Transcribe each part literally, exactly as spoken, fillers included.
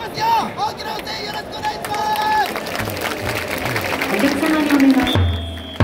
ますよ。大きな声援よろしくお願いします。 お客様にお願いします。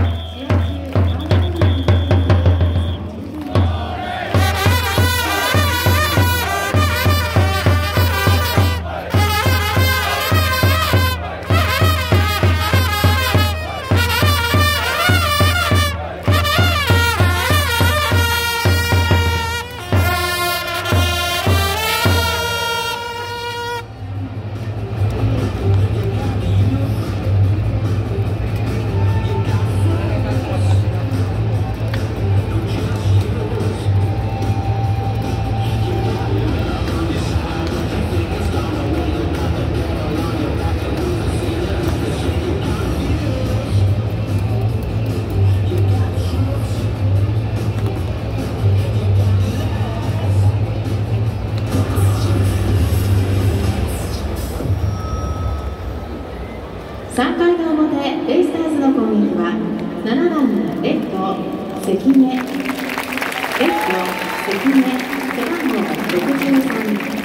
さんかいの表、ベイスターズの攻撃はななばんレフト関根、レフト関根、背番号ろくじゅうさん。